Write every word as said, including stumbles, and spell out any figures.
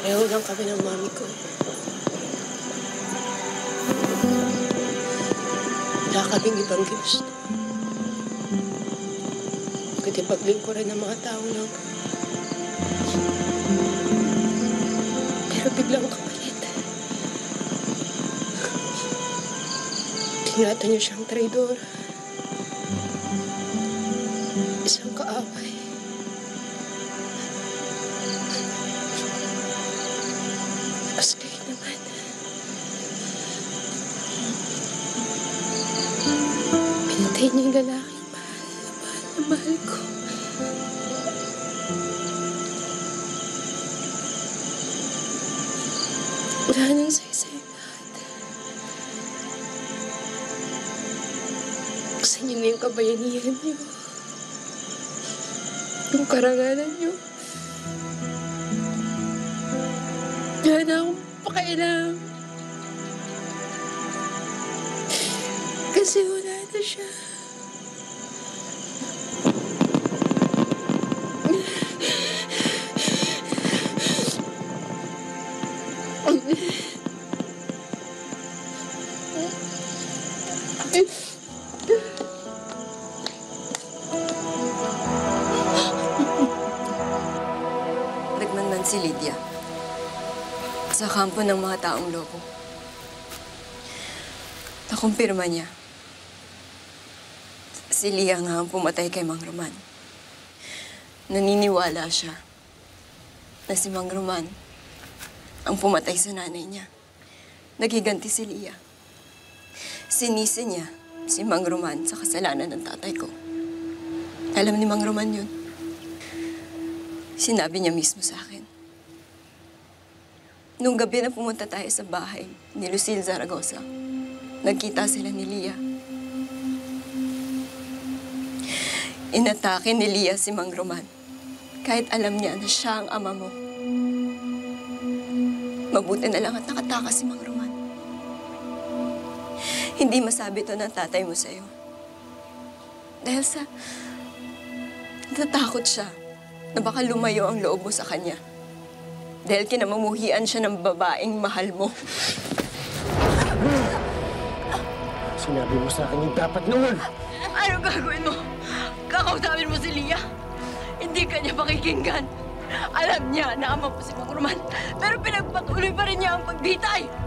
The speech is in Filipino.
Pareho lang kami ng mami ko. Wala kaming ibang ginusto. Kundi paglingkuran ng mga tao lang. Pero biglang kapalit. Tinata niyo siyang traidor. Isang kaaway. Mas kayo naman. Pinatay niya yung lalaking mahal na mahal na mahal ko. Wala nang saysay lahat. Gusto niyo na yung kabayanihan niyo. Yung karangalan niyo. Wala na akong pakailang. Kasi wala na siya. Nagmanman si Lydia sa kampo ng mga taong lobo. Nakumpirma niya. Si Lia nga ang pumatay kay Mang Roman. Naniniwala siya na si Mang Roman ang pumatay sa nanay niya. Nagiganti si Lia. Sinisi niya si Mang Roman sa kasalanan ng tatay ko. Alam ni Mang Roman yun. Sinabi niya mismo sa akin. Nung gabi na pumunta tayo sa bahay ni Lucille Zaragoza, nagkita sila ni Lia. Inatake ni Lia si Mang Roman, kahit alam niya na siya ang ama mo. Mabuti na lang at nakatakas si Mang Roman. Hindi masabi to ng tatay mo sa'yo. Dahil sa... natatakot siya na baka lumayo ang loob mo sa kanya. Dahil kinamumuhian siya ng babaeng mahal mo. Sinabi mo sa akin yung dapat noon. Ano gagawin mo? Kakausapin mo si Lia? Hindi ka niya pakikinggan. Alam niya na ama mo si Mang Roman, pero pinagpatuloy pa rin niya ang pagbitay.